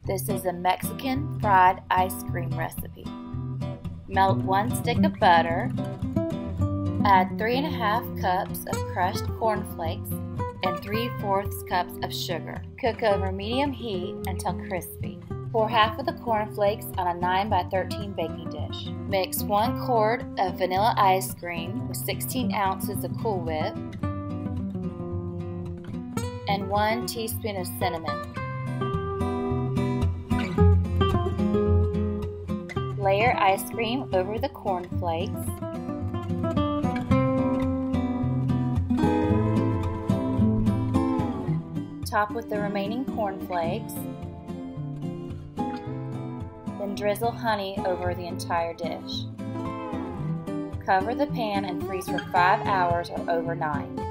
This is a Mexican fried ice cream recipe. Melt 1 stick of butter, add 3½ cups of crushed cornflakes and 3/4 cups of sugar. Cook over medium heat until crispy. Pour half of the cornflakes on a 9 by 13 baking dish. Mix 1 quart of vanilla ice cream with 16 ounces of Cool Whip and 1 teaspoon of cinnamon. Layer ice cream over the cornflakes. Top with the remaining cornflakes. Then drizzle honey over the entire dish. Cover the pan and freeze for 5 hours or overnight.